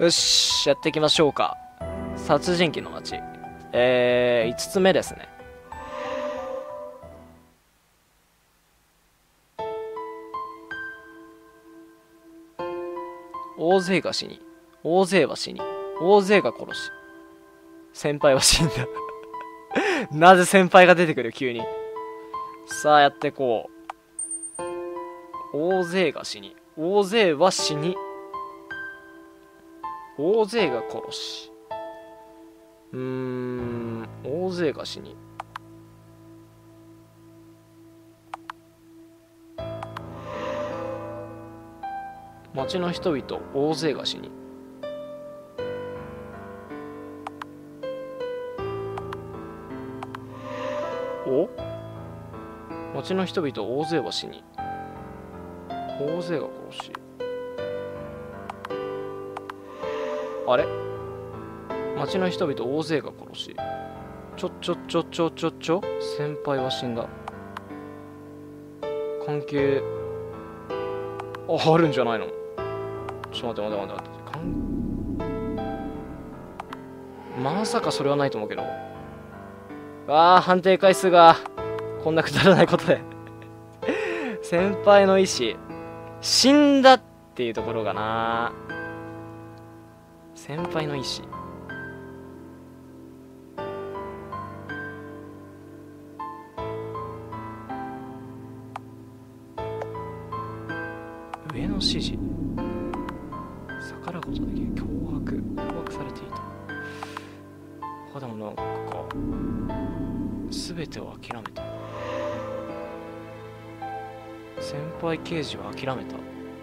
よし、やっていきましょうか。殺人鬼の街。5つ目ですね。大勢が死に、大勢は死に、大勢が殺し、先輩は死んだ。なぜ先輩が出てくる急に。さあやっていこう。大勢が死に、大勢は死に、大勢が殺し、大勢が死に、町の人々大勢が死に、お、町の人々大勢は死に、大勢が殺し、あれ、町の人々大勢が殺し、先輩は死んだ。関係あるんじゃないの。ちょっと待ってまさかそれはないと思うけど。判定回数がこんなくだらないことで。先輩の意志死んだっていうところがな。先輩の意志、上の指示、逆らうことができる。脅迫されていた。でもなんか全てを諦めた。先輩刑事は諦めた。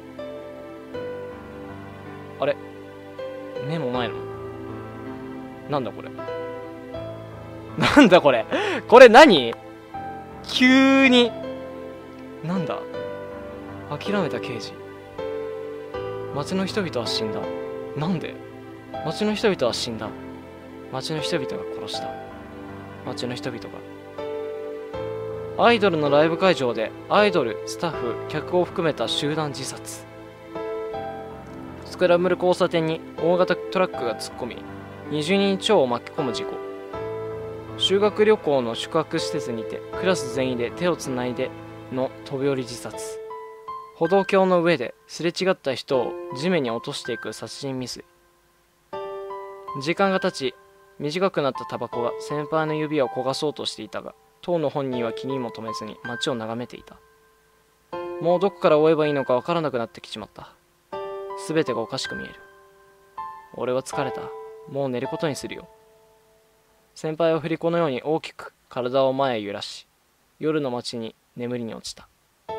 あれ、目もないの。なんだこれ、なんだこれ、これ何、急になんだ。諦めた刑事、町の人々は死んだ。なんで。町の人々は死んだ。町の人々が殺した。町の人々が。アイドルのライブ会場でアイドル、スタッフ、客を含めた集団自殺。スクランブル交差点に大型トラックが突っ込み、20人超を巻き込む事故。修学旅行の宿泊施設にてクラス全員で手をつないでの飛び降り自殺。歩道橋の上ですれ違った人を地面に落としていく殺人未遂。時間が経ち、短くなったタバコが先輩の指を焦がそうとしていたが、当の本人は気にも留めずに街を眺めていた。もうどこから追えばいいのかわからなくなってきちまった。すべてがおかしく見える。俺は疲れた。もう寝ることにするよ。先輩は振り子のように大きく体を前へ揺らし、夜の街に眠りに落ちた。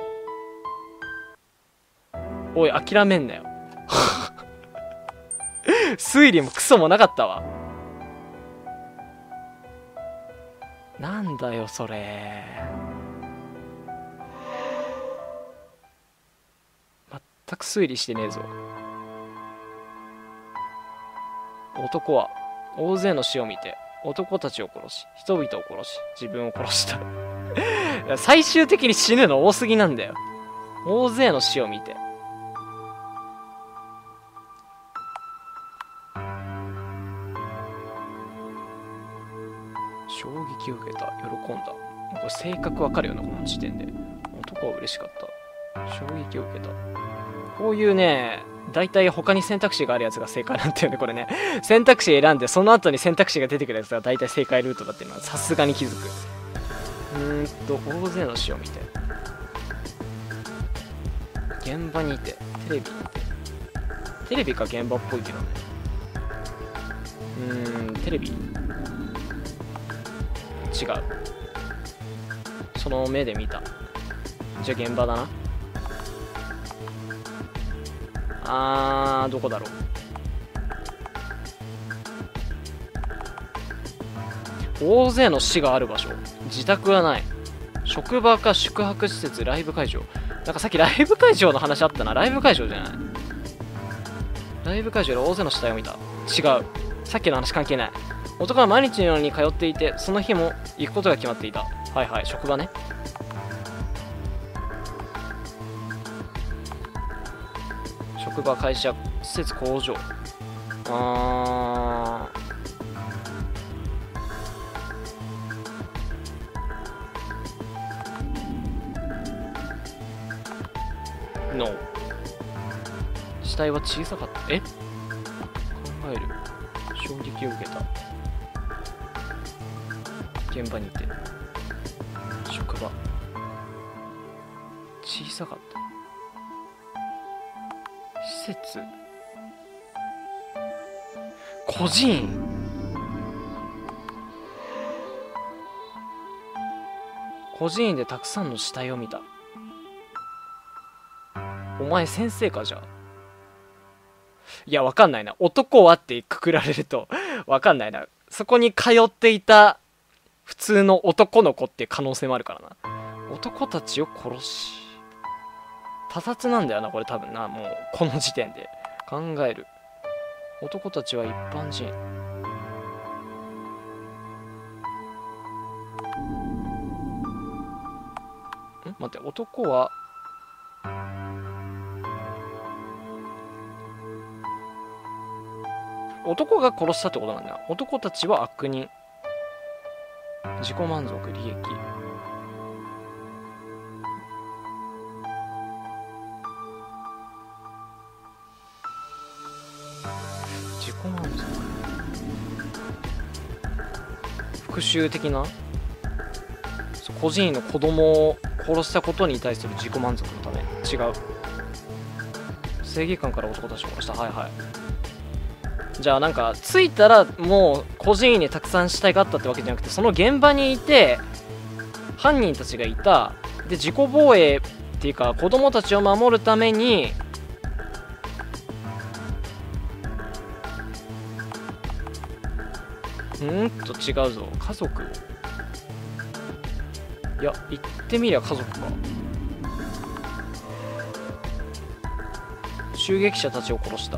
おい、諦めんなよ。推理もクソもなかったわ。なんだよそれ。全く推理してねえぞ。男は大勢の死を見て男たちを殺し、人々を殺し、自分を殺した。最終的に死ぬの多すぎなんだよ。大勢の死を見て。衝撃を受けた、喜んだ。これ性格わかるよな、この時点で。男は嬉しかった。衝撃を受けた。こういうね、大体他に選択肢があるやつが正解なんていうね、これね。選択肢選んで、その後に選択肢が出てくるやつが大体正解ルートだっていうのはさすがに気づく。大勢の死を見て。現場にいて、テレビにいて。テレビか現場っぽいけどね。テレビ。違う。その目で見た。じゃあ現場だな。どこだろう。大勢の死がある場所。自宅はない。職場か宿泊施設、ライブ会場。なんかさっきライブ会場の話あったな。ライブ会場じゃない。ライブ会場で大勢の死体を見た。違う。さっきの話関係ない。男は毎日のように通っていて、その日も行くことが決まっていた。はいはい、職場ね。職場、会社、施設、工場。 あーの死体は小さかった。考える。衝撃を受けた。現場にて職場小さかった。施設孤児院孤児院でたくさんの死体を見た。お前先生かじゃあ。いやわかんないな。男はってくくられるとわかんないな。そこに通っていた普通の男の子っていう可能性もあるからな。男たちを殺し他殺なんだよなこれ多分な。もうこの時点で考える。男たちは一般人。待って、男は男が殺したってことなんだよ。男たちは悪人。自己満足利益。自己満足復讐的な。孤児院の子供を殺したことに対する自己満足のため。違う。正義感から男たちを殺した。はいはい。じゃあなんか着いたらもう孤児院にたくさん死体があったってわけじゃなくて、その現場にいて犯人たちがいた。で自己防衛っていうか子供たちを守るために違うぞ。家族。いや言ってみりゃ家族か。襲撃者たちを殺した。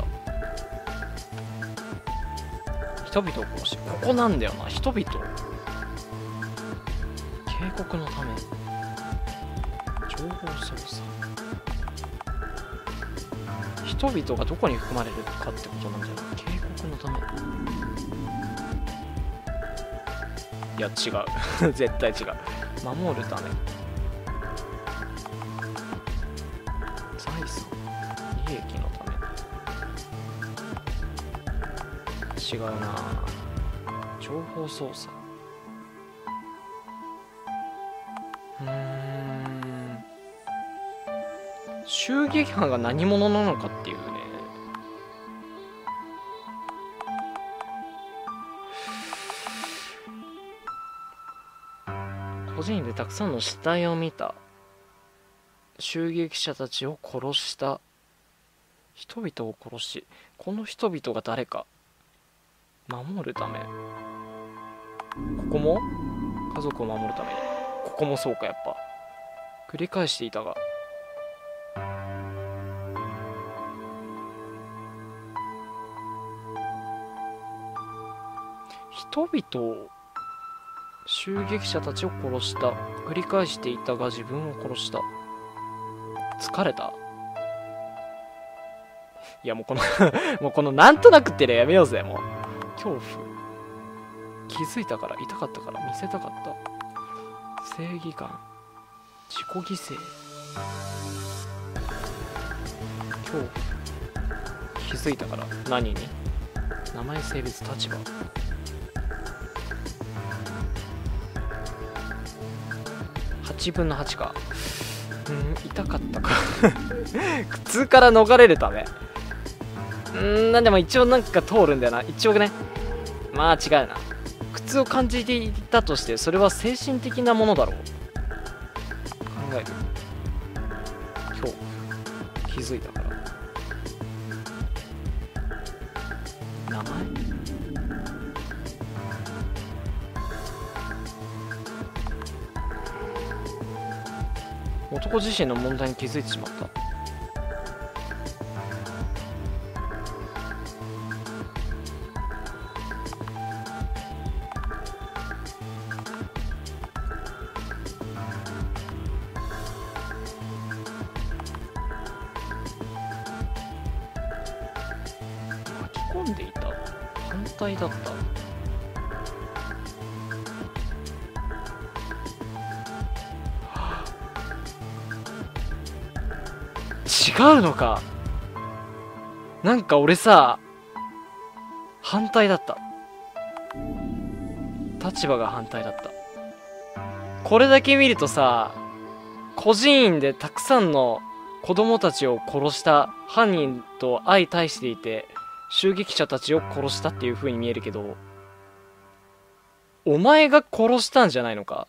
人々を殺し。ここなんだよな。人々。警告のため。情報操作。人々がどこに含まれるかってことなんじゃない。警告のため。いや違う絶対違う。守るため。財産利益のため。違うな。情報操作。襲撃犯が何者なのかっていうね。個人でたくさんの死体を見た。襲撃者たちを殺した。人々を殺し。この人々が誰か。守るため。ここも家族を守るために。ここもそうか。やっぱ繰り返していたが。人々を襲撃者たちを殺した。繰り返していたが自分を殺した。疲れた。いやもうこのもうこのなんとなくってねやめようぜ。もう恐怖。気づいたから。痛かったから見せたかった。正義感。自己犠牲。恐怖。気づいたから。何に。名前性別立場。8分の8か。痛かったか苦痛から逃れるため。なんでも一応なんか通るんだよな。一応ね。まあ違うな。苦痛を感じていたとしてそれは精神的なものだろう。考える。恐怖。気づいたから。名前。男自身の問題に気づいてしまった。巻き込んでいた？反対だった？違うのか。なんか俺さ、反対だった。立場が反対だった。これだけ見るとさ、孤児院でたくさんの子供たちを殺した犯人と相対していて、襲撃者たちを殺したっていう風に見えるけど、お前が殺したんじゃないのか？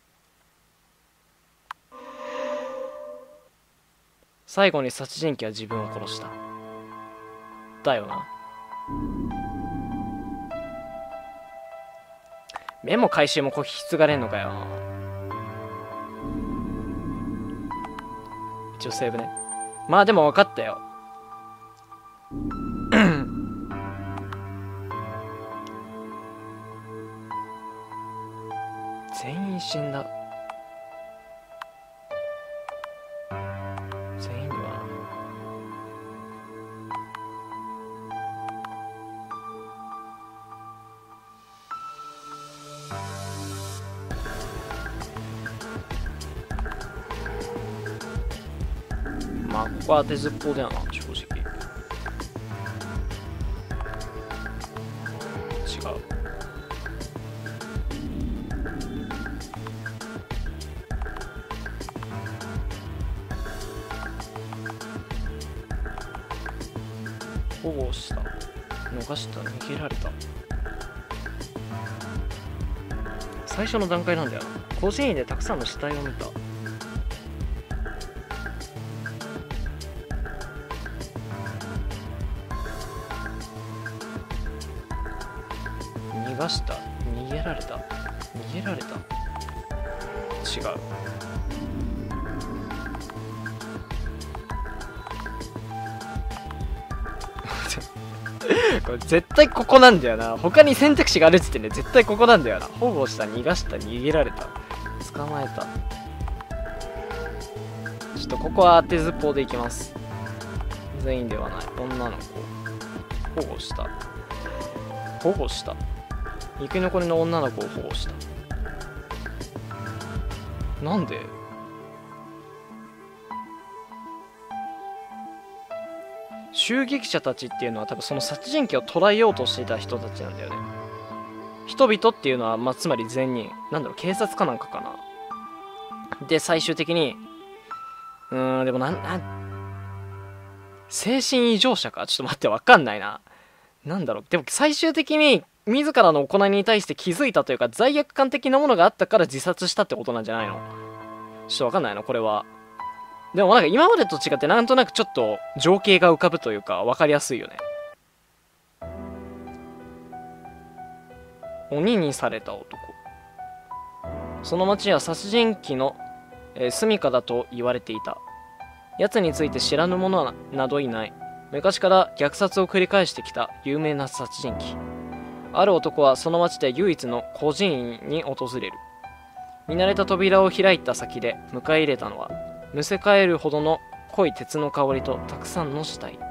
最後に殺人鬼は自分を殺した。だよな。メモ回収もこう引き継がれんのかよ。一応セーブね。まあでも分かったよ。全員死んだ。全員にはまあここは当てずっぽうだよな、正直。違う。保護した、逃した、逃げられた。最初の段階なんだよな。孤児院でたくさんの死体を見た。逃がした、逃げられた、逃げられた。違う。これ絶対ここなんだよな。他に選択肢があるっつってね、絶対ここなんだよな。保護した、逃がした、逃げられた、捕まえた。ちょっとここは当てずっぽうでいきます。全員ではない。女の子保護した、保護した、生き残りの女の子を保護した。なんで？襲撃者たちっていうのは多分その殺人鬼を捕らえようとしていた人たちなんだよね。人々っていうのは、まあ、つまり善人。なんだろう、警察かなんかかな。で、最終的に、でも精神異常者か？ちょっと待って、わかんないな。なんだろう、でも最終的に、自らの行いに対して気づいたというか、罪悪感的なものがあったから自殺したってことなんじゃないの？ちょっとわかんないな、これは。でもなんか今までと違ってなんとなくちょっと情景が浮かぶというか分かりやすいよね。鬼にされた男。その町は殺人鬼の、住処だと言われていた。奴について知らぬ者などいない。昔から虐殺を繰り返してきた有名な殺人鬼。ある男はその町で唯一の孤児院に訪れる。見慣れた扉を開いた先で迎え入れたのはむせ返るほどの濃い鉄の香りとたくさんの死体。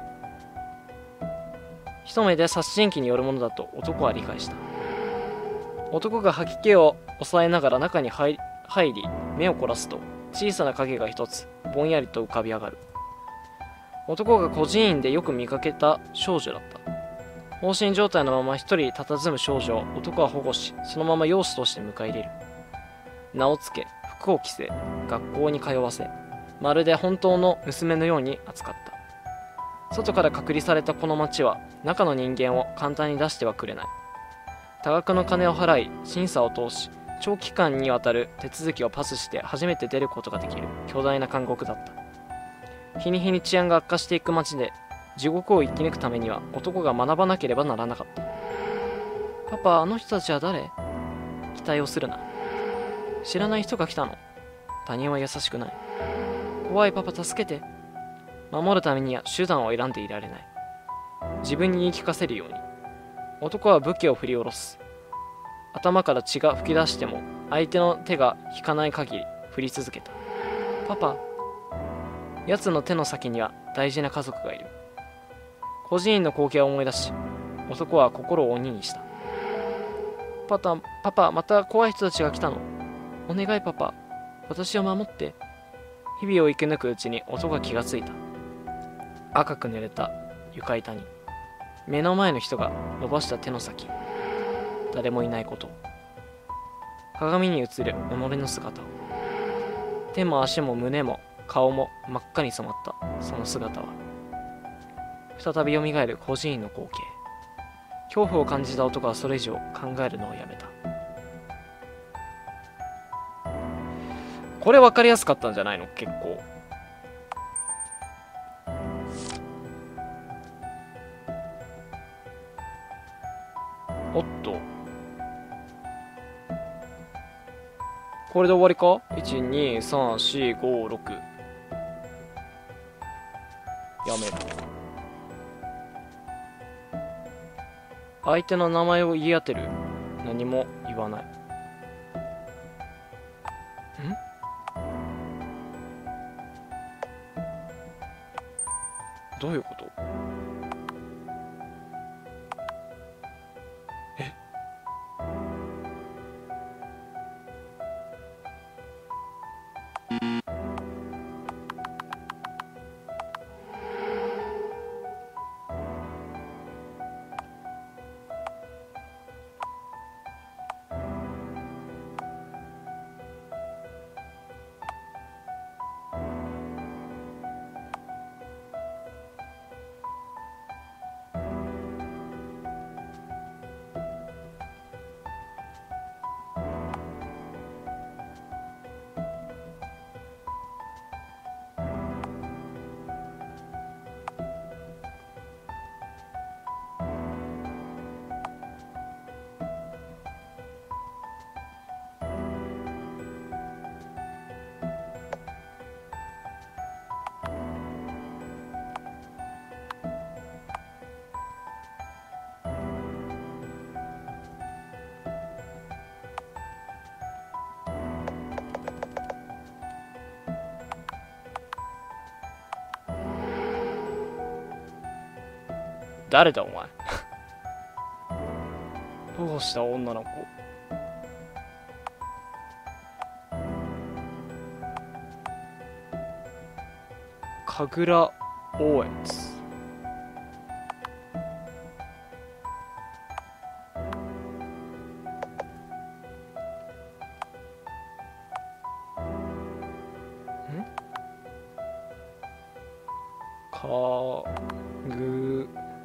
一目で殺人鬼によるものだと男は理解した。男が吐き気を抑えながら中に入り目を凝らすと小さな影が一つぼんやりと浮かび上がる。男が孤児院でよく見かけた少女だった。放心状態のまま一人佇む少女を男は保護し、そのまま養子として迎え入れる。名を付け、服を着せ、学校に通わせ、まるで本当の娘のように扱った。外から隔離されたこの町は中の人間を簡単に出してはくれない。多額の金を払い審査を通し、長期間にわたる手続きをパスして初めて出ることができる巨大な監獄だった。日に日に治安が悪化していく町で地獄を生き抜くためには男が学ばなければならなかった。パパ、あの人たちは誰？期待をするな。知らない人が来たの。他人は優しくない。怖いパパ、助けて。守るためには手段を選んでいられない。自分に言い聞かせるように。男は武器を振り下ろす。頭から血が噴き出しても相手の手が引かない限り振り続けた。パパ。奴の手の先には大事な家族がいる。孤児院の光景を思い出し、 男は心を鬼にした。パパ、また怖い人たちが来たの。お願いパパ、私を守って。日々を生き抜くうちに男が気がついた。赤く濡れた床板に目の前の人が伸ばした手の先、誰もいないことを、鏡に映る己の姿を、手も足も胸も顔も真っ赤に染まったその姿は、再びよみがえる孤児院の光景。恐怖を感じた男はそれ以上考えるのをやめた。これ分かりやすかったんじゃないの？結構。おっと、これで終わりか？ 1,2,3,4,5,6 やめる。相手の名前を言い当てる。何も言わない。どういうこと？誰だお前。どうした女の子。神楽大悦。かぐ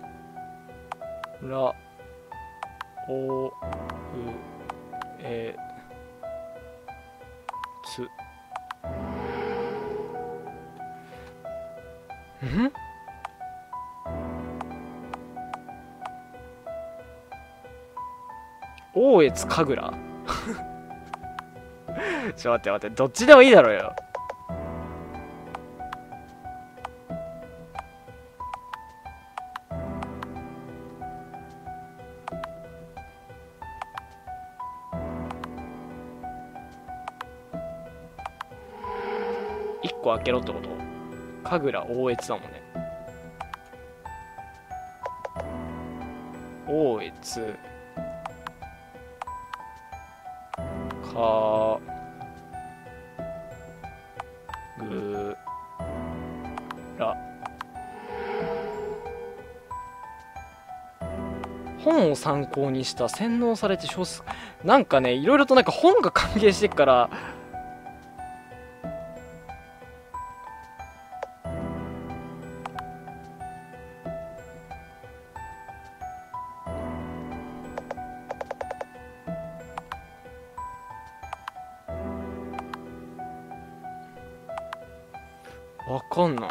らおうえつ。大悦神楽。ちょ待って待って、どっちでもいいだろうよ。1個開けろってこと？神楽大悦だもんね。大悦かぐら。本を参考にした洗脳されて少数。なんかね、いろいろとなんか本が関係してっからわかんない。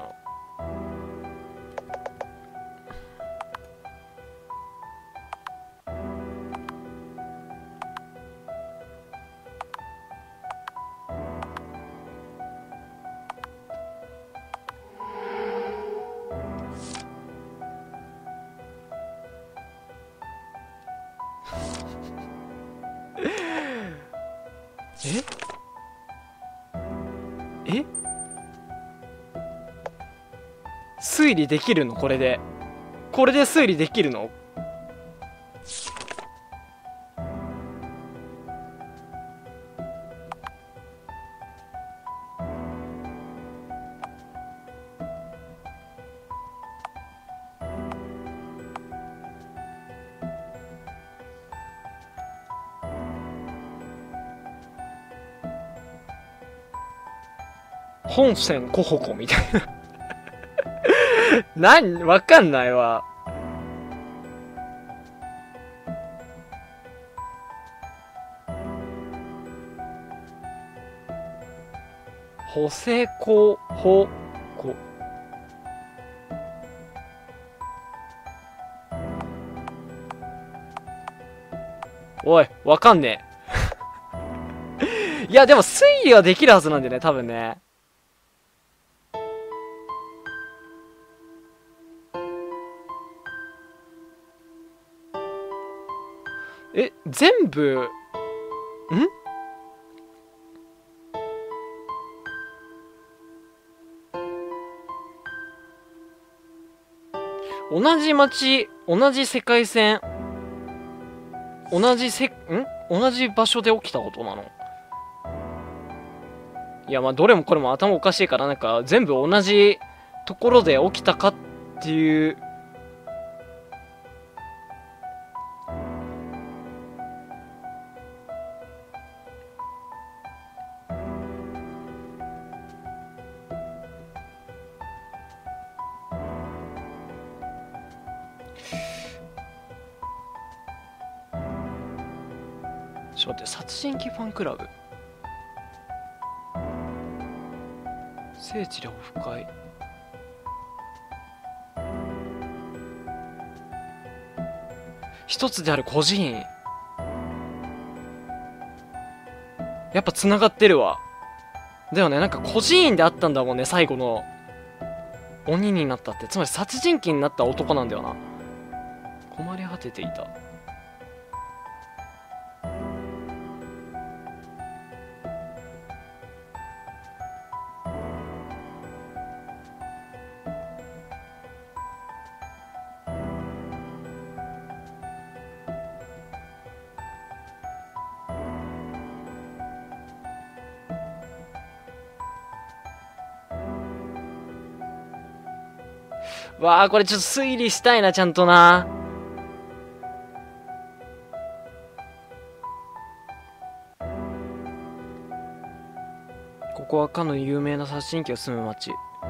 え？推理できるの？これで推理できるの？ 本線コホコみたいな。わかんないわ。ホセコホコ。おい、わかんねえ。いや、でも推理はできるはずなんだよね、多分ね。全部、同じ街、同じ世界線、同じ場所で起きたことなの？いや、まあ、どれもこれも頭おかしいから、なんか、全部同じところで起きたかっていう。ちょっと待って、殺人鬼ファンクラブ。聖地でオフ会。一つである孤児院。やっぱ繋がってるわ。だよね、なんか孤児院であったんだもんね、最後の。鬼になったって。つまり殺人鬼になった男なんだよな。困り果てていた。わあ、これちょっと推理したいな、ちゃんとな。ここはかの有名な殺人鬼が住む町。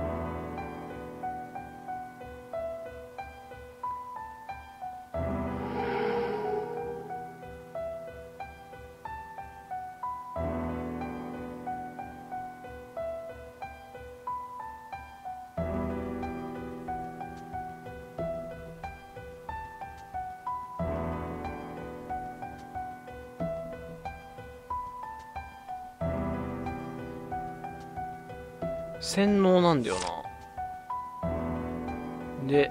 洗脳なんだよな。で、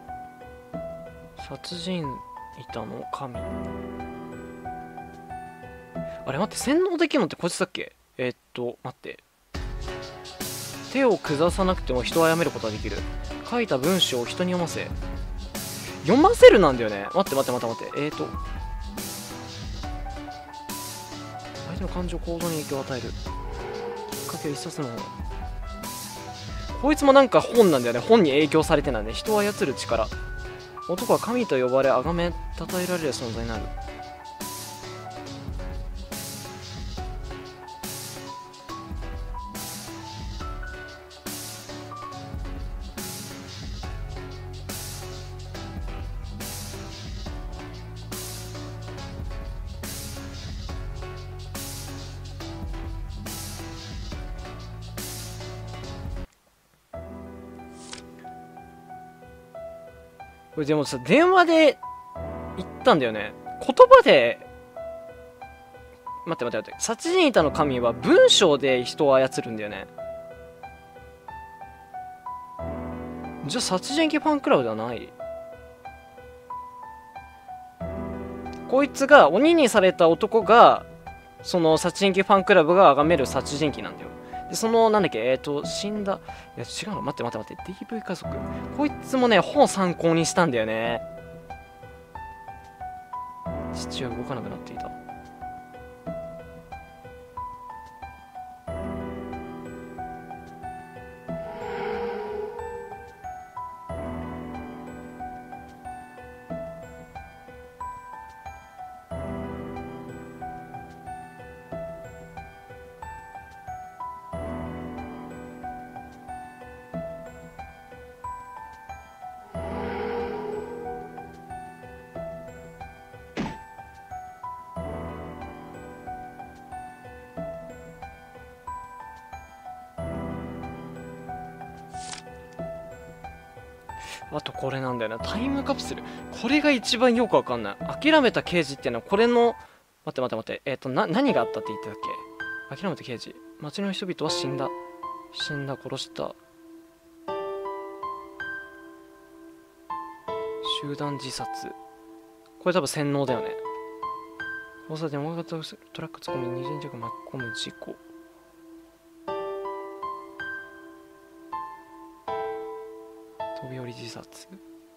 殺人板の神。あれ待って、洗脳できるのってこいつだっけ？待って。手を下さなくても人を殺めることができる。書いた文章を人に読ませ。読ませるなんだよね。待って。相手の感情行動に影響を与える。きっかけは一冊の本。こいつもなんか本なんだよね。本に影響されてなんで、人を操る力。男は神と呼ばれ、崇め、称えられる存在になる。これでもさ、電話で言ったんだよね。言葉で、待って。殺人板の神は文章で人を操るんだよね。じゃあ殺人鬼ファンクラブではない。こいつが鬼にされた男が、その殺人鬼ファンクラブが崇める殺人鬼なんだよ。で、その、なんだっけ、死んだ。いや、違うの。待って。DV 家族。こいつもね、本参考にしたんだよね。父は動かなくなっていた。 あとこれなんだよな、タイムカプセル。これが一番よくわかんない。諦めた刑事っていうのはこれの、待って。何があったって言ってたっけ？諦めた刑事。町の人々は死んだ、殺した。集団自殺。これ多分洗脳だよね。交差点大型トラック突っ込み二輪着巻き込む事故。飛び降り自殺。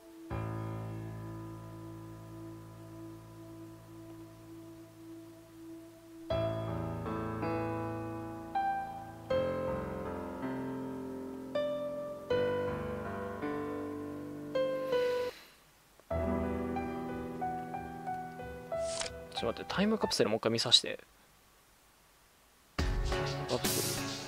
ちょっと待って、タイムカプセルもう一回見させて。カプセル。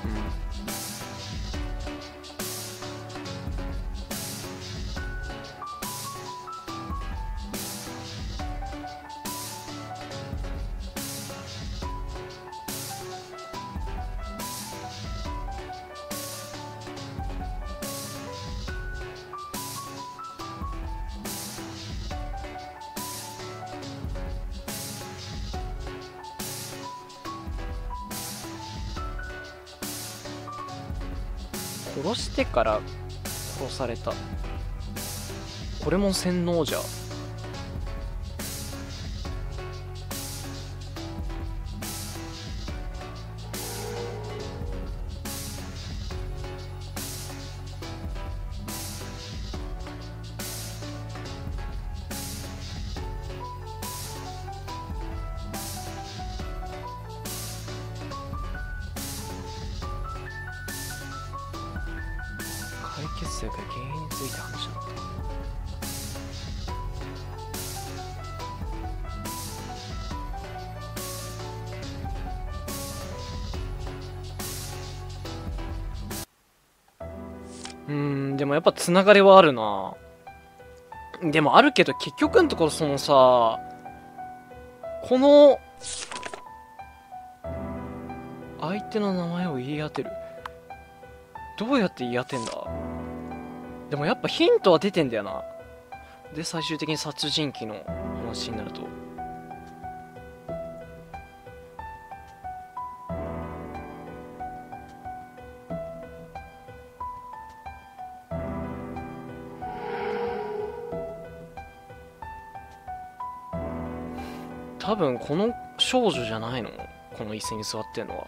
殺してから殺された。これも洗脳じゃ。解決策や原因について話し合った。でもやっぱつながりはあるな。でもあるけど結局のところそのさ、この相手の名前を言い当てる。どうやって言い当てんだ。でもやっぱヒントは出てんだよな。で最終的に殺人鬼の話になると。多分この少女じゃないの？この椅子に座ってんのは。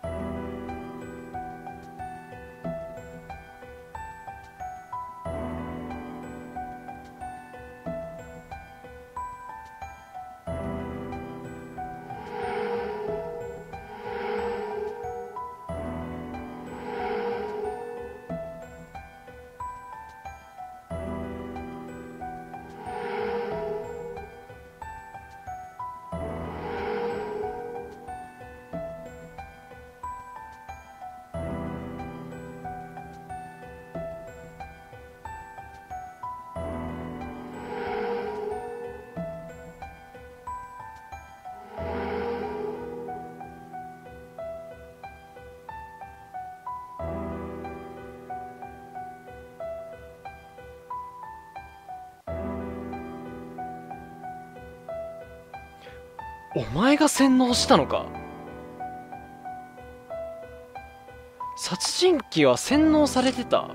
お前が洗脳したのか。殺人鬼は洗脳されてた。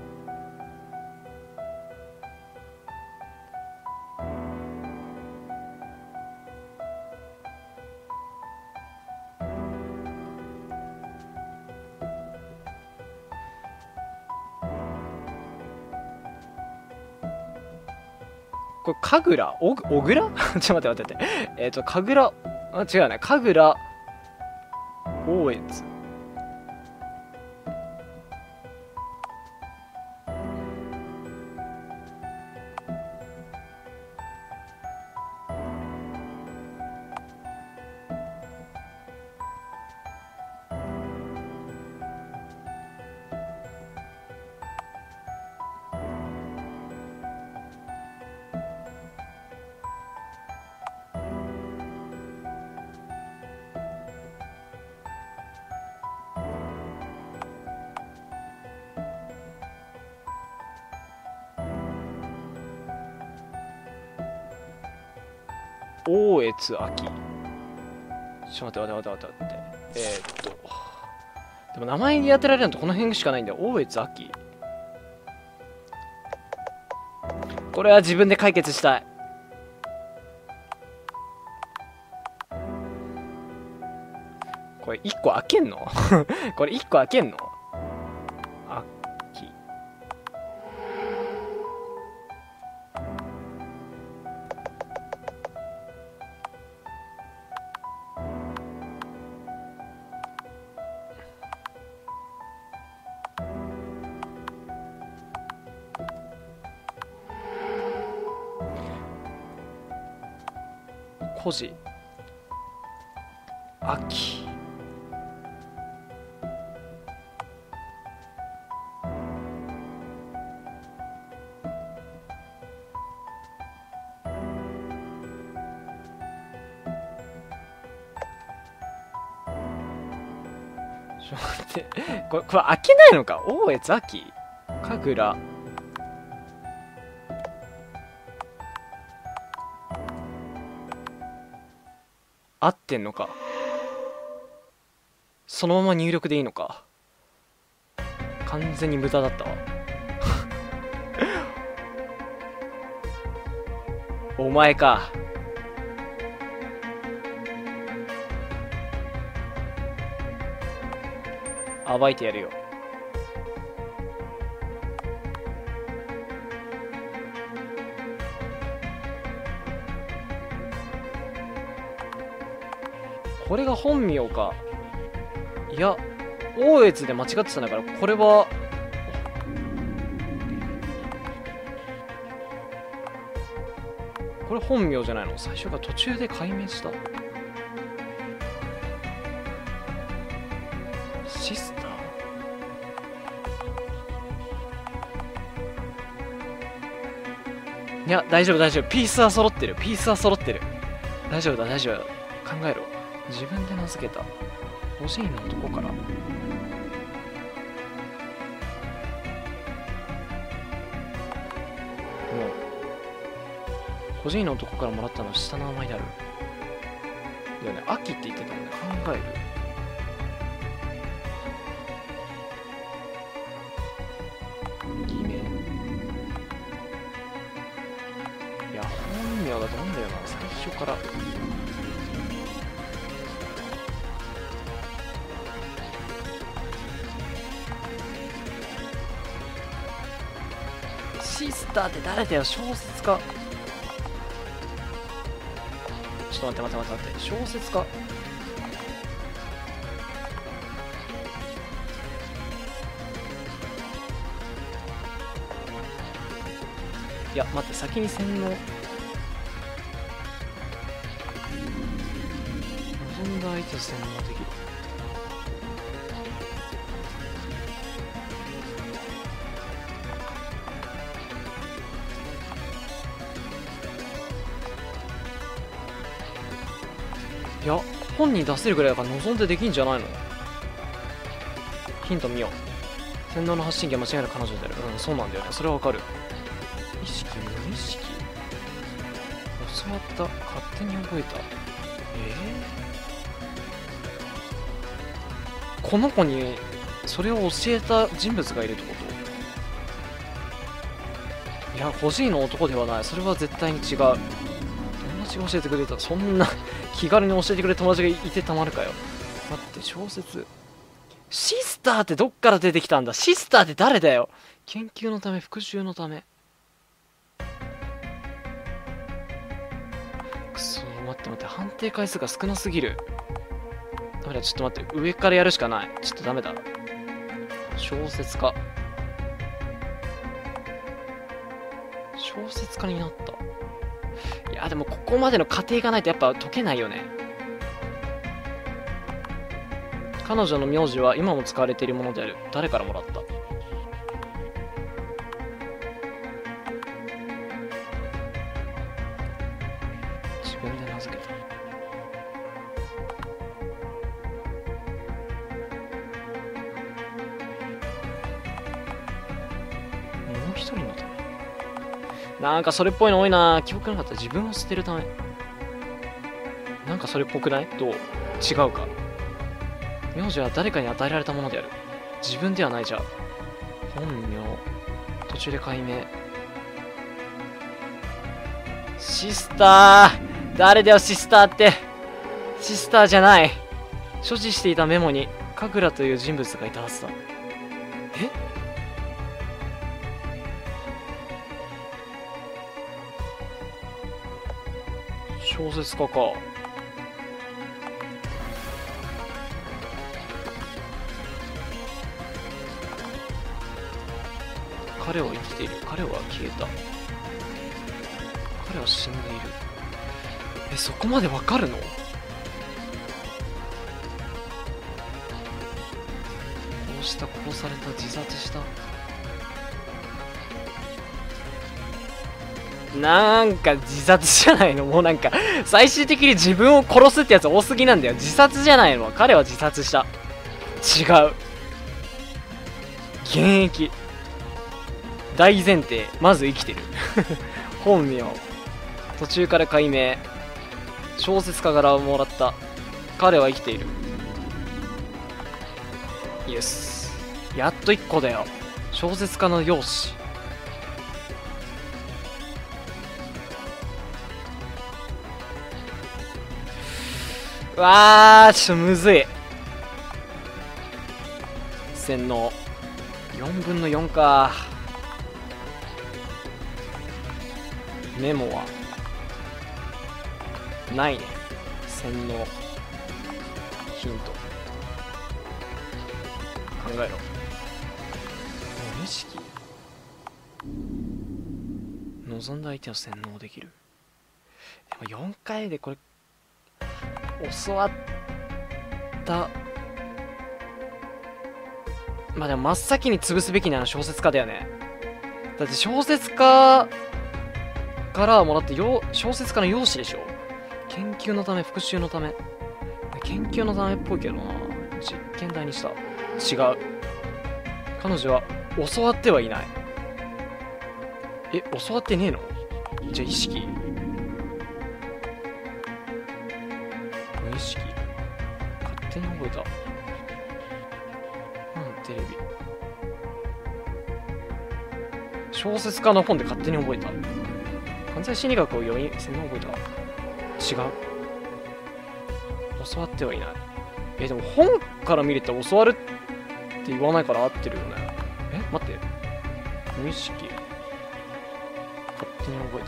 これ神楽小倉ちょっと待って。神楽、あ、違うね。神楽大悦。 大越秋。ちょっと待って。でも名前に当てられるのってこの辺しかないんだよ。大越秋。これは自分で解決したい。これ1個開けんのこれ1個開けんの秋。孤児秋。ちょっと待って、これ開けないのか。大越秋神楽。合ってんのか。そのまま入力でいいのか。完全に無駄だったわお前か。暴いてやるよ。これが本名か。いや、大越で間違ってたんだから、これはこれ本名じゃないの。最初から途中で改名した。シスター。いや、大丈夫。ピースは揃ってる。大丈夫だ。考えろ。自分で名付けた欲しいの男から。もう個人の男からもらったのは下の名前である。だよね、秋って言ってたもんね。考える。偽名。いや、本名だと思うんだよな、最初から。シスターって誰だよ。小説家。ちょっと待って。小説家。いや、待って、先に洗脳。望んだ相手を洗脳できる。いや、本人出せるぐらいだから望んでできんじゃないの。ヒント見よう。洗脳の発信機は間違いなく彼女である。うん、そうなんだよね。それはわかる。意識、無意識。教わった。勝手に覚えた。この子にそれを教えた人物がいるってこと？いや、欲しいの男ではない。それは絶対に違う。友達が教えてくれた。そんな気軽に教えてくれる友達がいてたまるかよ。待って、小説。シスターってどっから出てきたんだ。シスターって誰だよ。研究のため、復習のため。くそー、待って。判定回数が少なすぎる。ダメだ、ちょっと待って。上からやるしかない。ちょっとダメだ。小説家。小説家になった。いや、でもここまでの過程がないとやっぱ解けないよね。彼女の名字は今も使われているものである。誰からもらった？自分で名付けた。もう一人のため。なんかそれっぽいの多いな。記憶なかった。自分を捨てるため。 なんかそれっぽくない？どう？違うか。名字は誰かに与えられたものである。自分ではないじゃん。本名。途中で解明。シスター。誰だよシスターって。シスターじゃない。所持していたメモに神楽という人物がいたはずだ。え？小説家か。彼は生きている。彼は消えた。彼は死んでいる。え、そこまでわかるの？こうした殺された、自殺した。なんか自殺じゃないの？もうなんか最終的に自分を殺すってやつ多すぎなんだよ。自殺じゃないの？彼は自殺した。違う。現役。大前提。まず生きてる。本名。途中から解明。小説家からもらった。彼は生きている。イエス。やっと1個だよ。小説家の容姿。うわー、ちょっとむずい。洗脳。4分の4か。メモはないね。洗脳。ヒント。考えろ。無意識。望んだ相手を洗脳できる。でも4回でこれ教わったまあでも真っ先に潰すべきなのは小説家だよね。だって小説家からもらって小説家の容姿でしょ。研究のため、復習のため。研究のためっぽいけどな。実験台にした。違う。彼女は教わってはいない。え、教わってねえの？じゃあ意識？無意識？勝手に覚えた。テレビ。小説家の本で勝手に覚えた。犯罪心理学を読み、そんな覚えた。違う。教わってはいない。え、でも本から見れたら教わるって言わないから合ってるよね。え、待って。無意識。勝手に覚えた。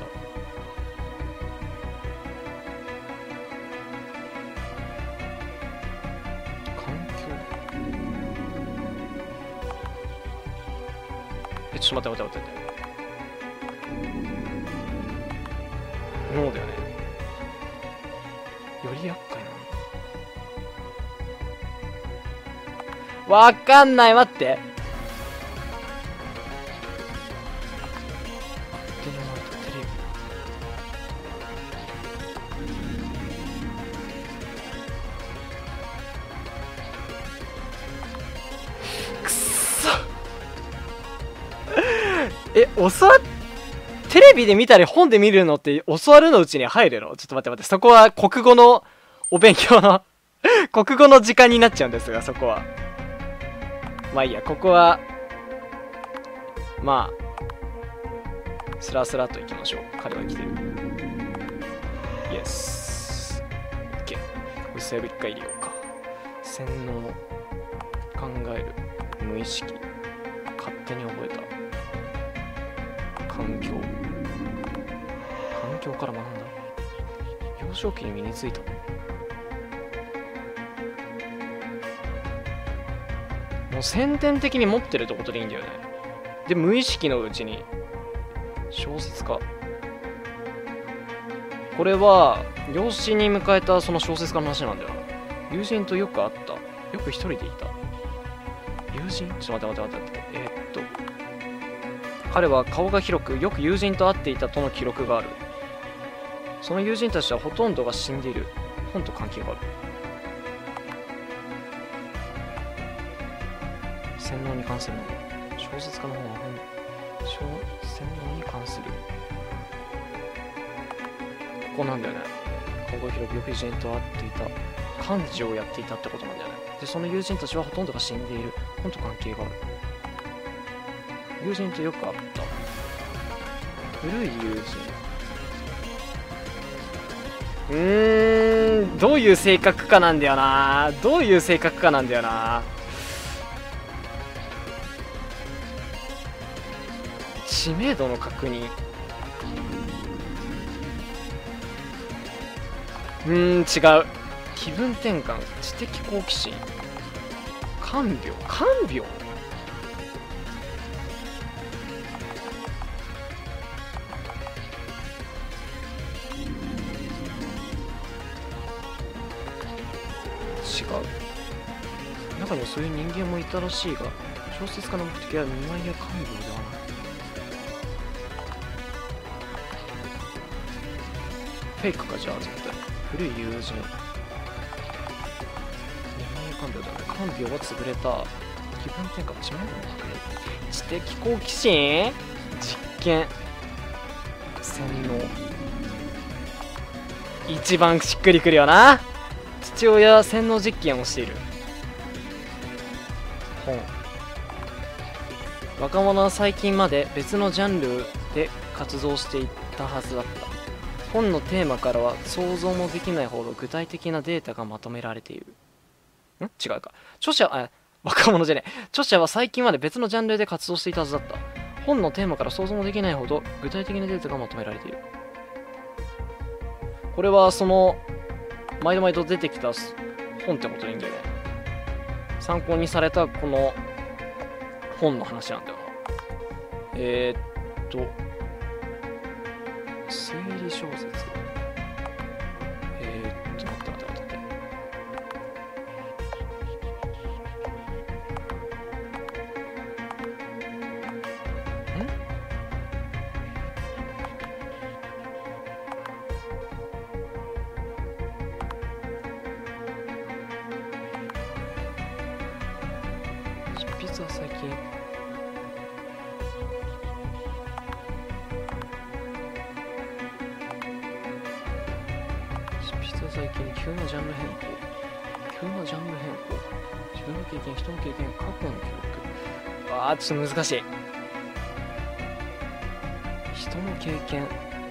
環境。え、ちょっと待って。脳だよね。より厄介なの。わかんない。待って。テレビ。くっそ。え、テレビで見たり本で見るのって教わるのうちに入るの？ちょっと待って。そこは国語のお勉強の国語の時間になっちゃうんですが、そこは。まあいいや、ここは、まあ、スラスラといきましょう。彼は来てる。イエス。オッケー。これセーブ一回入れようか。洗脳。考える。無意識。勝手に覚えた。環境から学んだ。幼少期に身についた。もう先天的に持ってるってことでいいんだよね。で、無意識のうちに小説家。これは養子に迎えたその小説家の話なんだよな。友人とよく会った。よく一人でいた。友人？ちょっと待って。彼は顔が広く、よく友人と会っていたとの記録がある。その友人たちはほとんどが死んでいる。本と関係がある。洗脳に関するもの。小説家の本は洗脳に関する。ここなんだよね。顔健康を広くよく友人と会っていた幹事をやっていたってことなんだよね。でその友人たちはほとんどが死んでいる。本と関係がある。友人とよく会った。古い友人。どういう性格かなんだよな。どういう性格かなんだよな。知名度の確認。違う。気分転換、知的好奇心、看病、看病。違う。中にはそういう人間もいたらしいが、小説家の目的は見舞いや看病ではない。フェイクか、じゃあ絶対。古い友人。見舞いや看病だね。看病は潰れた。気分転換、知名度の確認。知的好奇心、実験、洗脳。一番しっくりくるよな。父親は洗脳実験をしている。本。若者は最近まで別のジャンルで活動していたはずだった。本のテーマからは想像もできないほど具体的なデータがまとめられている。違うか。若者じゃねえ。著者は最近まで別のジャンルで活動していたはずだった。本のテーマから想像もできないほど具体的なデータがまとめられている。これはその毎度毎度出てきた本ってことでいいんだよね。参考にされたこの本の話なんだよな。推理小説。待って。執筆は最近。最近急なジャンル変更。自分の経験、人の経験、過去の記録。ちょっと難しい。人の経験。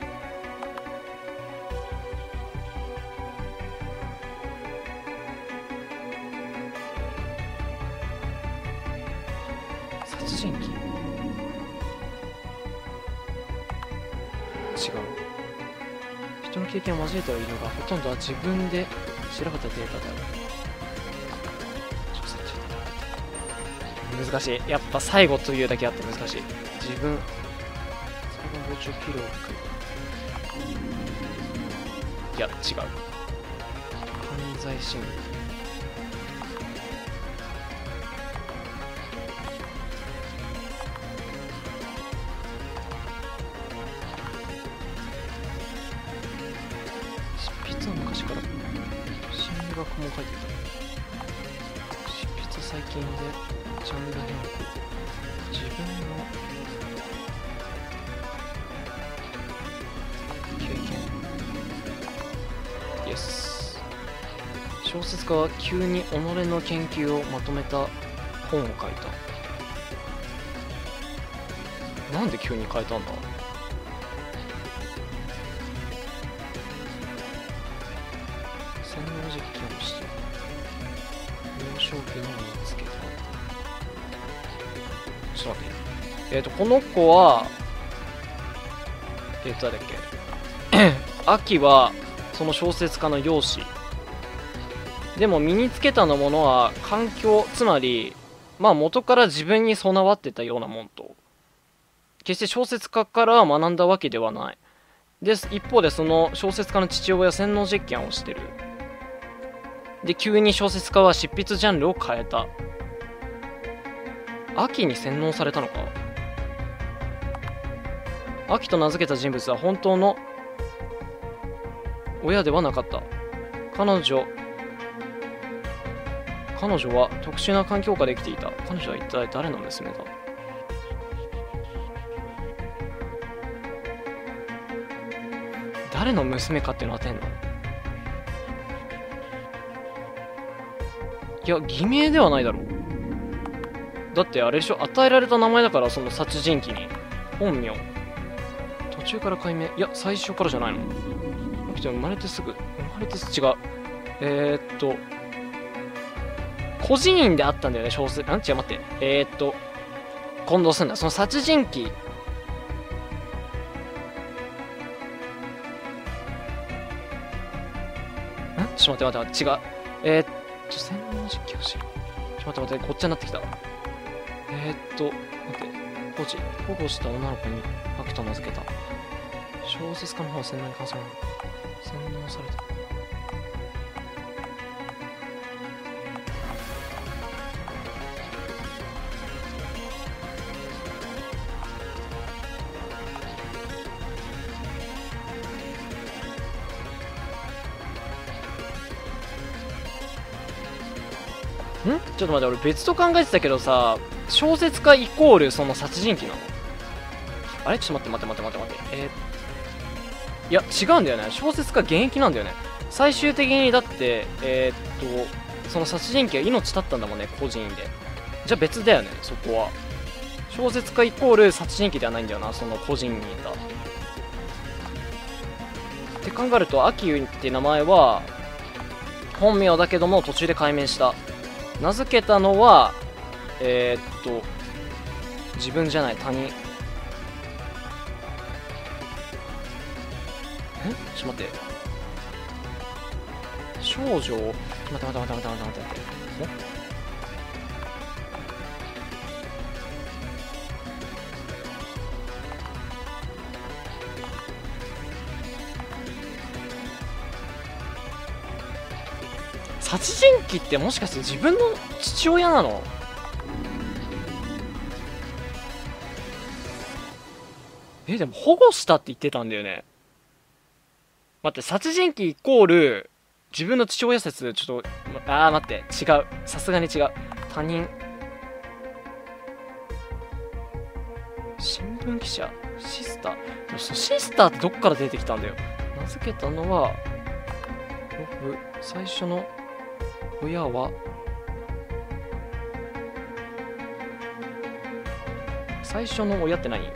殺人鬼。違う。人の経験を交えてはいるが、ほとんどは自分で調べたデータである。難しい。やっぱ最後というだけあって難しい。自分。最後の傍聴記録。いや、違う。犯罪心理。昔から心理学も書いてた。執筆最近でジャンル変更。自分の経験。イエス。小説家は急に己の研究をまとめた本を書いた。なんで急に変えたんだ。洗脳実験をして幼少期に身につけた。ちょっと待って。この子は誰だっけ秋はその小説家の容姿でも身につけたのものは環境、つまり元から自分に備わってたようなもんと、決して小説家から学んだわけではない。で一方でその小説家の父親は洗脳実験をしてる。で急に小説家は執筆ジャンルを変えた。秋に洗脳されたのか。秋と名付けた人物は本当の親ではなかった。彼女は特殊な環境下で生きていた。彼女は一体誰の娘だ。誰の娘かっていうのは当てんの。 いや、偽名ではないだろう。だってあれでしょ、与えられた名前だから、その殺人鬼に。本名。途中から改名。いや、最初からじゃないの。生まれてすぐ。生まれてすぐ。違う。孤児院であったんだよね、小説。違う、待って。混同すんだ。その殺人鬼。ちょっと待って。違う。洗脳実況しよう。ちょっと待って、こっちになってきた。待って。保護した女の子にアキと名付けた。小説家の方は洗脳に関するもの。洗脳された。ちょっと待って、俺別と考えてたけどさ、小説家イコールその殺人鬼なの？あれちょっと待って。いや、違うんだよね。小説家現役なんだよね。最終的にだって、その殺人鬼は命絶ったんだもんね、個人で。じゃあ別だよね、そこは。小説家イコール殺人鬼ではないんだよな、その個人にいた。って考えると、アキユって名前は、本名だけども途中で改名した。名付けたのは、自分じゃない、他人。ちょっと待って。少女を、待って。殺人鬼ってもしかして自分の父親なの？でも保護したって言ってたんだよね。待って、殺人鬼イコール自分の父親説、ちょっと、待って、違う。さすがに違う。他人。新聞記者、シスター。シスターってどっから出てきたんだよ。名付けたのは、僕、最初の親は、最初の親って何？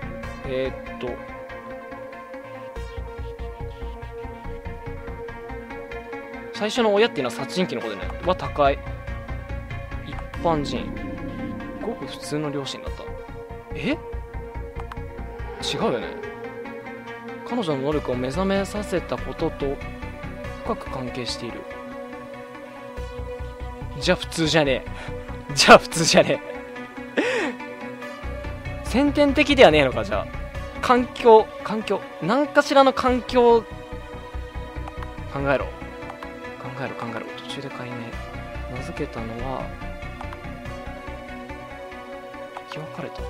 最初の親っていうのは殺人鬼のことでね。は高い。一般人。ごく普通の両親だった。違うよね。彼女の能力を目覚めさせたことと深く関係している。じゃあ普通じゃねえ。先天的ではねえのか、じゃあ。環境。何かしらの環境。考えろ。途中で解明。名付けたのは、生き別れた。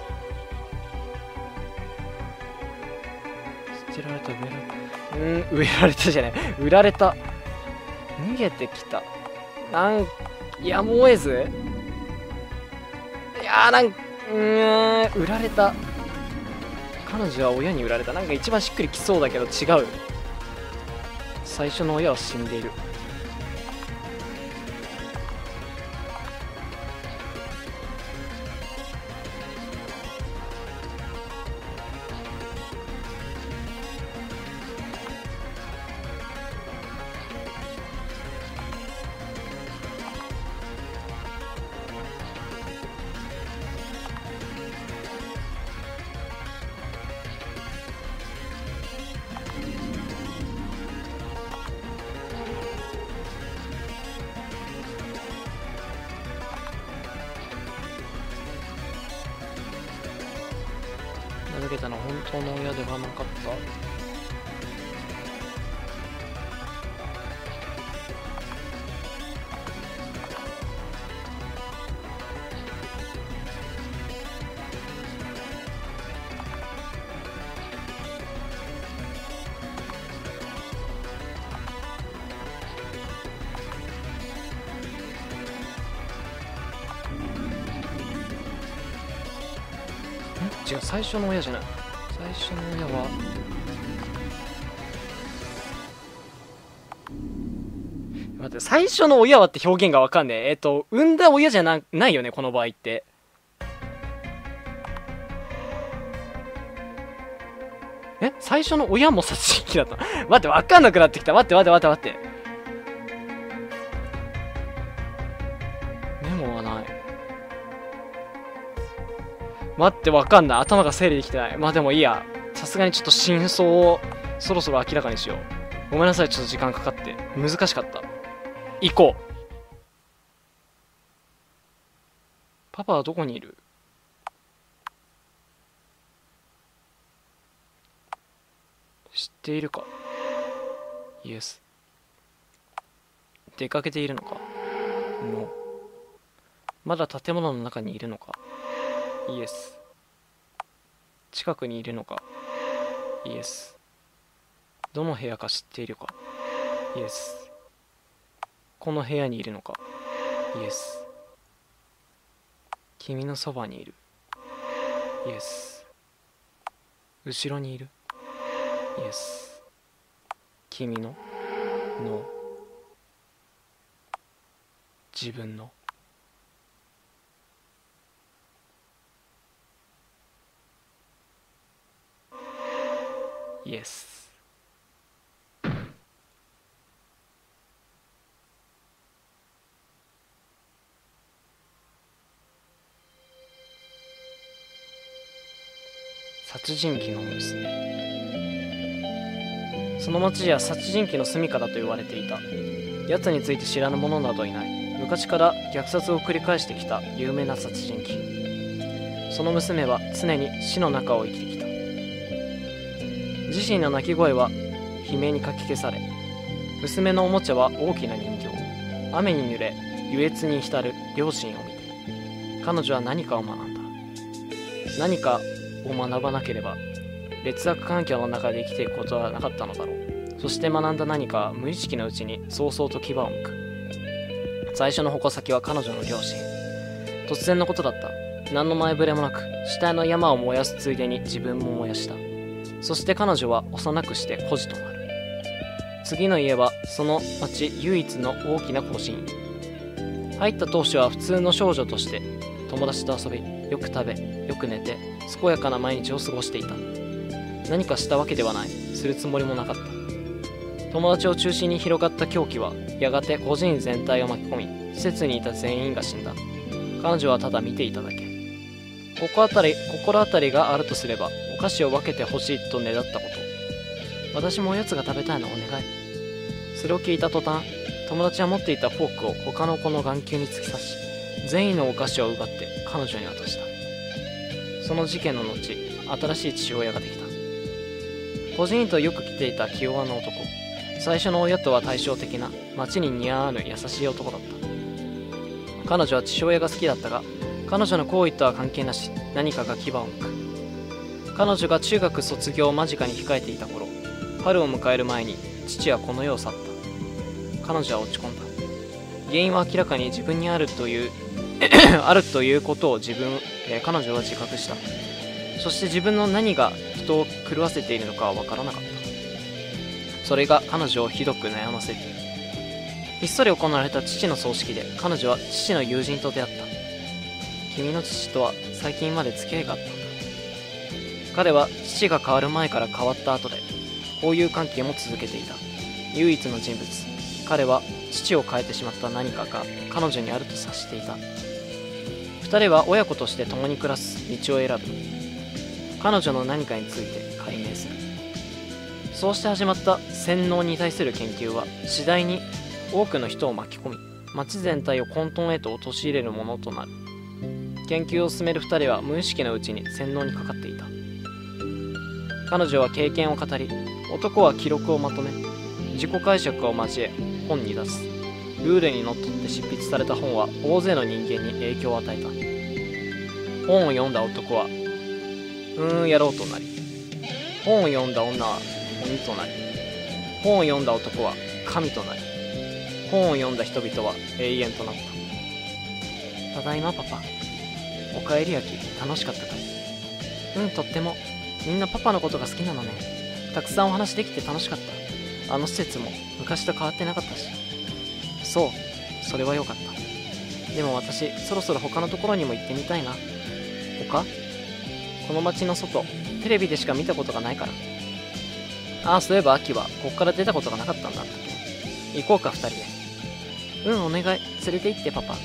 捨てられた、植えられたじゃない。売られた。逃げてきた。やむを得ず？売られた。彼女は親に売られた。なんか一番しっくりきそうだけど違う。最初の親は死んでいる。名付けたのは本当の親ではなかった。違う、最初の親じゃない。最初の親は待って、最初の親はって表現がわかんねえ。産んだ親じゃないよね、この場合って。最初の親も殺人鬼だった。待って、わかんなくなってきた。待って。メモはない。待って、わかんない。頭が整理できてない。まあでもいいや。さすがにちょっと真相をそろそろ明らかにしよう。ごめんなさい、ちょっと時間かかって。難しかった。行こう。パパはどこにいる？知っているか？イエス。出かけているのか？ノー。まだ建物の中にいるのか？イエス。近くにいるのか？イエス。どの部屋か知っているか？イエス。この部屋にいるのか？イエス。君のそばにいる？イエス。後ろにいる？イエス。君の？ノー。自分の？イエス。殺人鬼の娘。その町では殺人鬼の住処だと言われていた。奴について知らぬ者などいない。昔から虐殺を繰り返してきた有名な殺人鬼。その娘は常に死の中を生きてきた。自身の泣き声は悲鳴にかき消され、娘のおもちゃは大きな人形。雨に濡れ愉悦に浸る両親を見て、彼女は何かを学んだ。何かを学ばなければ劣悪環境の中で生きていくことはなかったのだろう。そして学んだ何かは無意識のうちに早々と牙をむく。最初の矛先は彼女の両親。突然のことだった。何の前触れもなく死体の山を燃やすついでに自分も燃やした。そして彼女は幼くして孤児となる。次の家はその町唯一の大きな孤児院。入った当初は普通の少女として友達と遊び、よく食べ、よく寝て、健やかな毎日を過ごしていた。何かしたわけではない。するつもりもなかった。友達を中心に広がった狂気はやがて孤児院全体を巻き込み、施設にいた全員が死んだ。彼女はただ見ていただけ。心当たりがあるとすれば、お菓子を分けてほしいとねだったこと。私もおやつが食べたいのお願い。それを聞いた途端、友達は持っていたフォークを他の子の眼球に突き刺し、善意のお菓子を奪って彼女に渡した。その事件の後、新しい父親ができた。孤児院とよく来ていた気弱な男。最初の親とは対照的な、町に似合わぬ優しい男だった。彼女は父親が好きだったが、彼女の行為とは関係なし、何かが牙をむく。彼女が中学卒業を間近に控えていた頃、春を迎える前に父はこの世を去った。彼女は落ち込んだ。原因は明らかに自分にあるというあるということを彼女は自覚した。そして自分の何が人を狂わせているのかは分からなかった。それが彼女をひどく悩ませる。ひっそり行われた父の葬式で彼女は父の友人と出会った。君の父とは最近まで付き合いがあったんだ。彼は父が変わる前から変わった後で交友関係も続けていた。唯一の人物。彼は父を変えてしまった何かが彼女にあると察していた。二人は親子として共に暮らす道を選ぶ。彼女の何かについて解明する。そうして始まった洗脳に対する研究は次第に多くの人を巻き込み、町全体を混沌へと陥れるものとなる。研究を進める二人は無意識のうちに洗脳にかかっていた。彼女は経験を語り、男は記録をまとめ、自己解釈を交え本に出す。ルールにのっとって執筆された本は大勢の人間に影響を与えた。本を読んだ男はやろうとなり、本を読んだ女は鬼となり、本を読んだ男は神となり、本を読んだ人々は永遠となった。ただいまパパ。おかえりやき、楽しかったかい？とっても。みんなパパのことが好きなのね。たくさんお話できて楽しかった。あの施設も昔と変わってなかったし。 そう、それはよかった。でも私、そろそろ他のところにも行ってみたいな。他？この街の外、テレビでしか見たことがないから。ああ、そういえば秋はここから出たことがなかったんだったっけ。行こうか、二人で。お願い。連れて行って、パパ。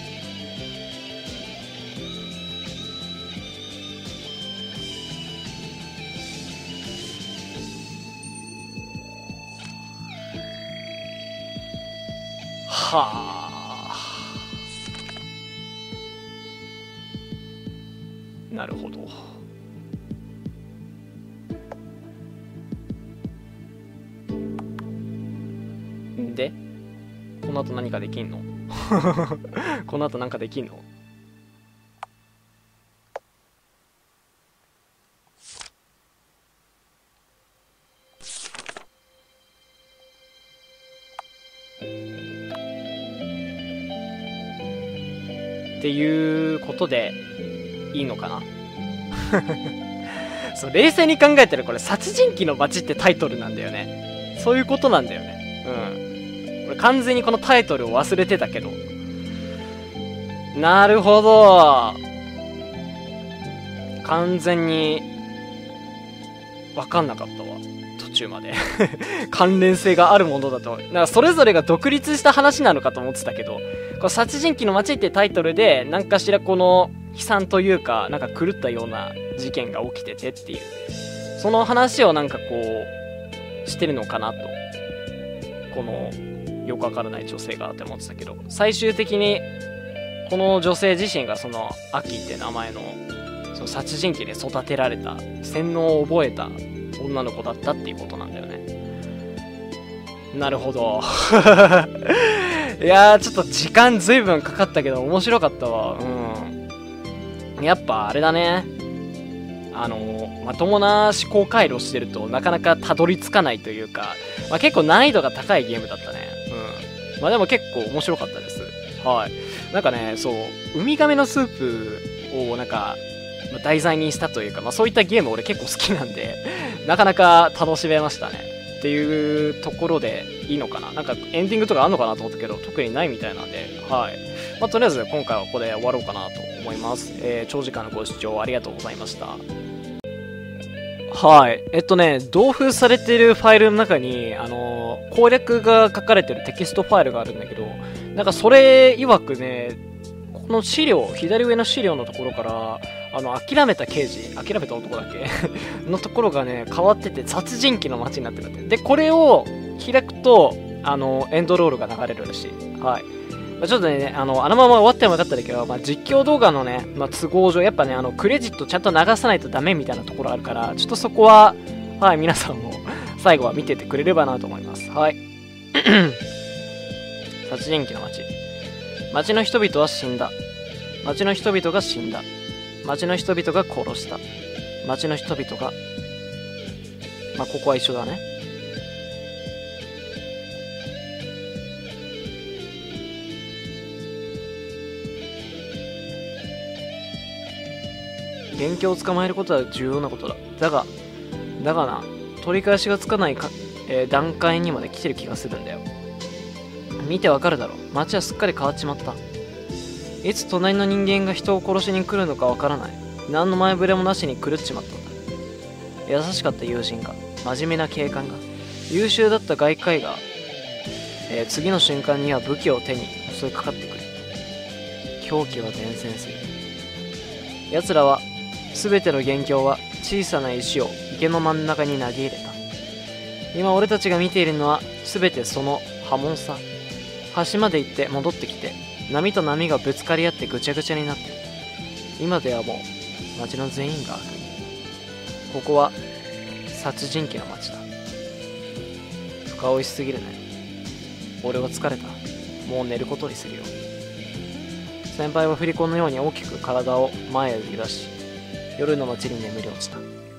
はあ。なるほど。で、この後何かできんの？この後なんかできんの？っていうことでいいのかな。そう、冷静に考えたらこれ殺人鬼の街ってタイトルなんだよね。そういうことなんだよね。俺完全にこのタイトルを忘れてたけど。なるほど。完全に分かんなかったわ、途中まで。関連性があるものだと。なんかそれぞれが独立した話なのかと思ってたけど、この殺人鬼の街ってタイトルで何かしらこの悲惨というかなんか狂ったような事件が起きててっていう、その話をなんかこうしてるのかなと、このよくわからない女性がって思ってたけど、最終的にこの女性自身がそのアキって名前のその殺人鬼で育てられた洗脳を覚えた女の子だったっていうことなんだよね。なるほど。いやー、ちょっと時間ずいぶんかかったけど面白かったわ。やっぱあれだね、まともな思考回路してるとなかなかたどり着かないというか、結構難易度が高いゲームだったね。でも結構面白かったです。はい。なんかね、そう、ウミガメのスープをなんか題材にしたというか、そういったゲーム俺結構好きなんで、なかなか楽しめましたね。っていうところでいいのかな。なんかエンディングとかあんのかなと思ったけど、特にないみたいなんで、はい。とりあえず今回はここで終わろうかなと思います。長時間のご視聴ありがとうございました。はい。同封されているファイルの中に、攻略が書かれてるテキストファイルがあるんだけど、なんかそれ曰くね、この資料、左上の資料のところから、諦めた刑事、諦めた男だっけのところがね、変わってて、殺人鬼の街になってるんだって。で、これを開くと、エンドロールが流れるらしい。はい。ちょっとね、あのまま終わってもよかったんだけど、実況動画のね、都合上、やっぱね、クレジットちゃんと流さないとダメみたいなところあるから、ちょっとそこは、はい、皆さんも最後は見ててくれればなと思います。はい。殺人鬼の街。街の人々は死んだ。街の人々が死んだ。街の人々が殺した。街の人々が、ここは一緒だね。元凶を捕まえることは重要なことだ。だがな、取り返しがつかない段階にまで来てる気がするんだよ。見てわかるだろ。街はすっかり変わっちまった。いつ隣の人間が人を殺しに来るのかわからない。何の前触れもなしに狂っちまったんだ。優しかった友人が、真面目な警官が、優秀だった外科医が、次の瞬間には武器を手に襲いかかってくる。狂気は伝染する。奴らは全ての元凶は小さな石を池の真ん中に投げ入れた。今俺たちが見ているのは全てその波紋さ。橋まで行って戻ってきて、波と波がぶつかり合ってぐちゃぐちゃになってる。今ではもう町の全員が悪。ここは殺人鬼の町だ。深追いしすぎるね。俺は疲れた。もう寝ることにするよ。先輩は振り子のように大きく体を前へ揺らし、夜の街に眠り落ちた。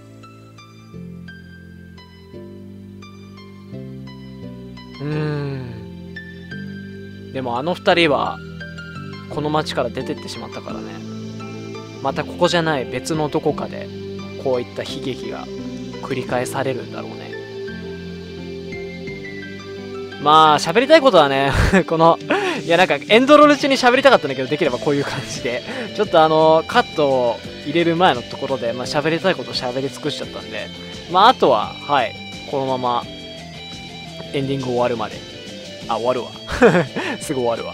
でもあの二人はこの街から出てってしまったからね。またここじゃない別のどこかでこういった悲劇が繰り返されるんだろうね。喋りたいことはねこのいや、なんか、エンドロール中に喋りたかったんだけど、できればこういう感じで。ちょっとカットを入れる前のところで、まあ、喋りたいことを喋り尽くしちゃったんで、まあ、あとは、はい、このまま、エンディング終わるまで。あ、終わるわ。すぐ終わるわ。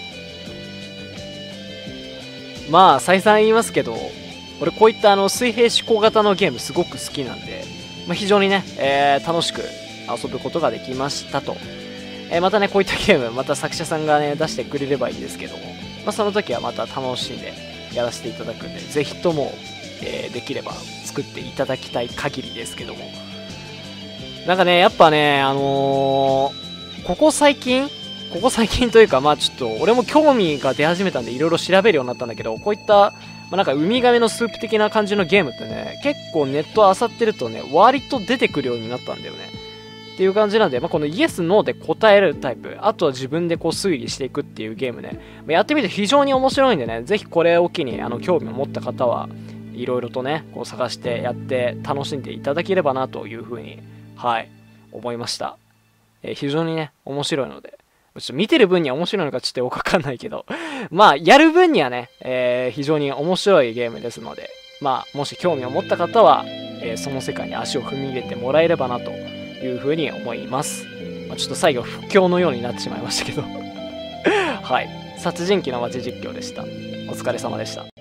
まあ、再三言いますけど、俺こういった水平思考型のゲームすごく好きなんで、まあ、非常にね、楽しく遊ぶことができましたと。またね、こういったゲーム、また作者さんがね、出してくれればいいですけども、まあ、その時はまた楽しんでやらせていただくんで、ぜひとも、できれば作っていただきたい限りですけども。なんかね、やっぱね、ここ最近というか、まあちょっと、俺も興味が出始めたんで、いろいろ調べるようになったんだけど、こういった、まあ、なんかウミガメのスープ的な感じのゲームってね、結構ネット漁ってるとね、割と出てくるようになったんだよね。っていう感じなんで、まあ、このイエス、ノーで答えるタイプ、あとは自分でこう推理していくっていうゲームね、やってみて非常に面白いんでね、ぜひこれを機に興味を持った方はいろいろとね、こう探してやって楽しんでいただければなというふうに、はい、思いました。非常にね、面白いので、ちょっと見てる分には面白いのかちょっとよくわかんないけど、まあ、やる分にはね、非常に面白いゲームですので、まあ、もし興味を持った方は、その世界に足を踏み入れてもらえればなというふうに思います。まあ、ちょっと最後、不況のようになってしまいましたけど。はい。殺人鬼の街実況でした。お疲れ様でした。